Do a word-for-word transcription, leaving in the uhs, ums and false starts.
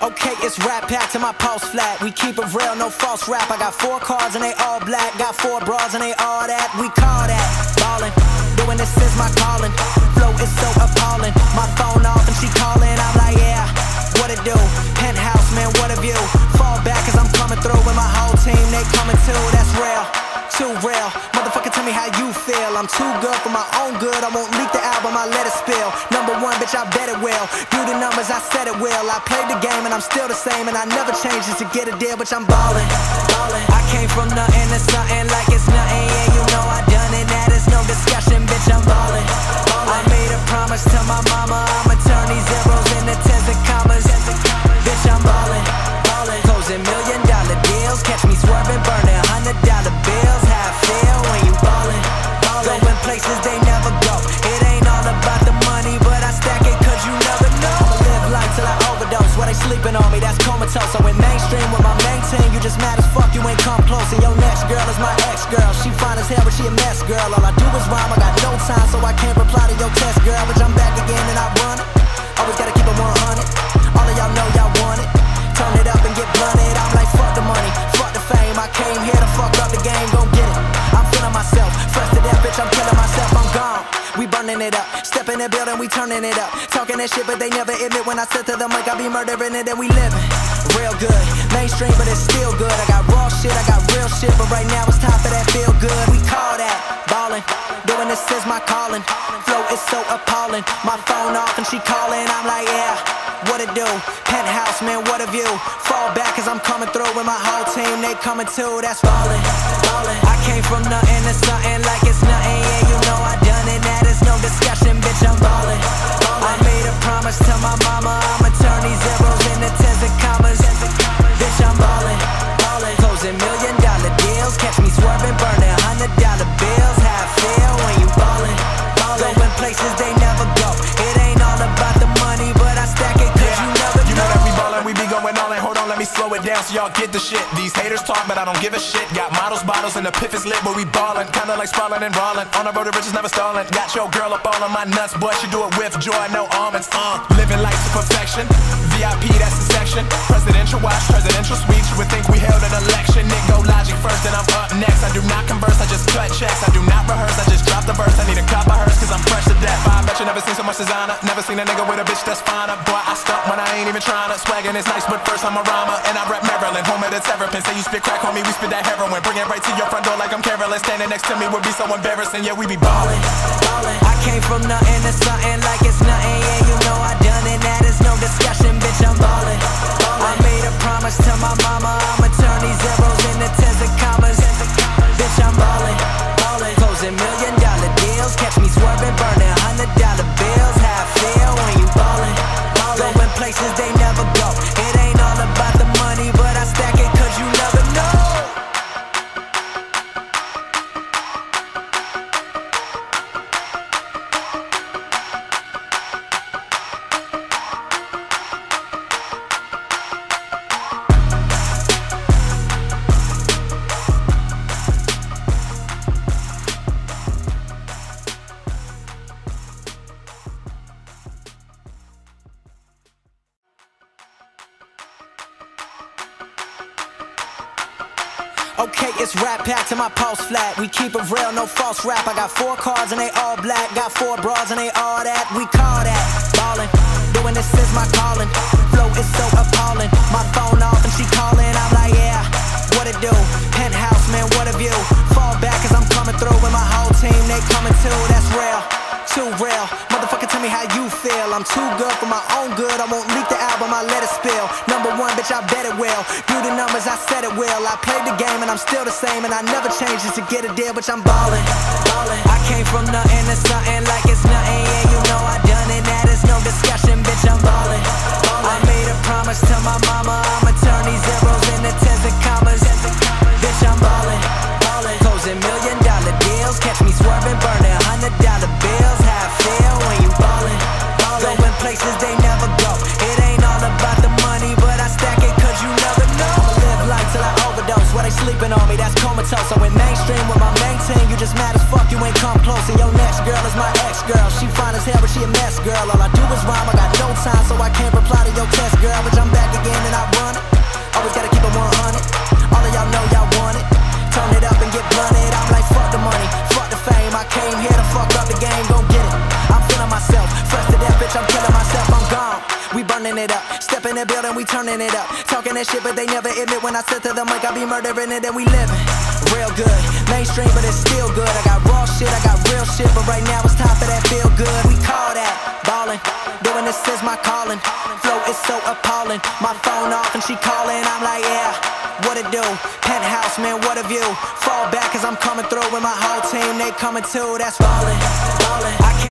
Okay, it's rap packed to my pulse flat. We keep it real, no false rap. I got four cars and they all black. Got four bras and they all that. We call that ballin'. Doing this is my calling. Flow is so appalling. My phone off and she calling. I'm like, yeah, what it do? Penthouse, man, what a view. Fall back cause I'm coming through with my whole team. They coming too, that's real. Too real. Motherfucker, tell me how you feel. I'm too good for my own good. I won't leak the album, I let it spill. Number one, bitch, I bet it will. Do the numbers, I said it will. I played the game and I'm still the same. And I never changed it to get a deal, bitch, I'm ballin', ballin'. I came from nothing to something like it's nothing. Yeah, you know I done it, that is no discussion, bitch, I'm ballin', ballin'. I made a promise to my mama, I'ma turn these zeros into tens and commas. Bitch, I'm ballin', ballin'. Closing million dollar deals. Catch me swerving, burning hundred dollar bills. How I feel when you ballin', ballin'. Going places they never go. It ain't all about the money, but I stack it cause you never know. I'ma live life till I overdose. While they sleeping on me, that's comatose. I went mainstream with my main team. You just mad as fuck, you ain't come close. And your next girl is my ex-girl. She fine as hell, but she a mess, girl. All I do is rhyme, I got no time, so I can't reply to your test, girl. But I'm back again and I run it. Always gotta keep it one hundred. All of y'all know y'all want it. Turn it up and get blunted. I'm like, fuck the money, fuck the fame. I came here to fuck up the game, gon' get it. I'm feeling myself, fresh to death, bitch, I'm killing myself, I'm gone. We burning it up, step in the building, we turning it up. Talking that shit, but they never admit when I sit to the mic, I be murdering it and we living real good. Mainstream, but it's still good. I got raw shit, I got real shit, but right now it's time for that feel good. We call that ballin'. Doing this is my calling. Flow is so appalling. My phone off and she calling. I'm like, yeah, what it do? Penthouse, man, what a view. Fall back cause I'm coming through with my whole team. They coming too, that's ballin', ballin'. I came from nothing to something like it's nothing. Yeah, you know I done it, that is no discussion, bitch, I'm ballin', ballin'. I made a promise to my mama, I'ma turn these zeros into tens and commas. Bitch, I'm ballin', ballin'. Closing million dollar deals. Catch me swerving, burning hundred dollar bills. How I feel when you ballin', ballin'. Going places they never go. It ain't all about the money, but I stack it cause you never know. You know that we ballin', we be going all in. Hold on, let me slow it down so y'all get the shit. These haters talk, but I don't give a shit. Got models, bottles, and the piff is lit, but we ballin'. Kinda like sprawlin' and rollin'. On the road to riches, never stallin'. Got your girl up all on my nuts, boy, she do it with joy, no almonds. Uh, living life to perfection. V I P, that's the section. Presidential watch, presidential speech. You would think we held an election. Nick go logic first, then I'm up next. I do not converse, I just cut checks. I do not rehearse, I just drop the verse. I need a cop of hers, cause I'm fresh to death. I bet you never seen so much designer. Never seen a nigga with a bitch that's finer. Boy, I stuck when I ain't even tryna. Swaggin' is nice, but first I'm a rhymer. And I rep Maryland, home of the terrapin. Say you spit crack, homie, we spit that heroin. Bring it right to your front door like I'm Carolyn. Standing next to me would be so embarrassing. Yeah, we be ballin', ballin'. I came from nothing to something like it's nothing. Yeah, you know I done it, that is no discussion, bitch, I'm ballin', ballin'. I made a promise to my mama, I'ma turn these zeros into tens and commas. Bitch, I'm ballin', ballin'. Closing million dollar deals. Catch me swerving, burning hundred dollar bills. How I feel when you ballin', ballin'. Going places they never go. It ain't all about the money, but I stack it cause you never know. Okay, it's rap packed to my pulse flat. We keep it real, no false rap. I got four cars and they all black. Got four bras and they all that. We call that ballin'. Doing this is my calling. Flow is so appalling. My phone off and she calling. I'm like, yeah, what it do? Penthouse, man, what a view. Fall back cause I'm coming through with my whole team. They coming too, that's real. Too real. Motherfucker, tell me how you feel. I'm too good for my own good. I won't leak the album, I let it spill. Number one, bitch, I bet it will. Do the numbers, I said it will. I played the game and I'm still the same. And I never changed it to get a deal, bitch, I'm ballin', ballin'. I came from nothing to something like it's nothing. Yeah, you know I done it, that is no discussion, bitch, I'm ballin', ballin'. I made a promise to my mama, I'ma turn these zeros into tens and commas. Bitch, I'm ballin', ballin'. Closing million dollar deals. Catch me swerving, burning hundred dollar bills. How I feel when you ballin', ballin'. Going places they never go. It ain't all about the money, but I stack it cause you never know. I'ma live life till I overdose. While they sleeping on me, that's comatose. I went mainstream with my main team. You just mad as fuck, you ain't come close. And your next girl is my ex-girl. tell, but she a mess, girl. All I do is rhyme, I got no time, so I can't reply to your test, girl. But I'm back again and I run it. Always gotta keep it one hundred. All of y'all know y'all want it. Turn it up and get blunted. I'm like, fuck the money, fuck the fame. I came here to fuck up the game, gon' get it. I'm feeling myself, fresh to death, bitch, I'm killing myself, I'm gone. We burning it up, step in the building, we turning it up. Talking that shit, but they never admit when I sit to the mic, I be murdering it and we living real good. Mainstream, but it's still good. I got raw shit, I got real shit, but right now it's time for that feel good. We call that ballin', doing this is my calling. Flow is so appalling, my phone off and she calling. I'm like, yeah, what it do? Penthouse, man, what a view. Fall back cause I'm coming through with my whole team, they coming too. That's ballin', ballin'. I can't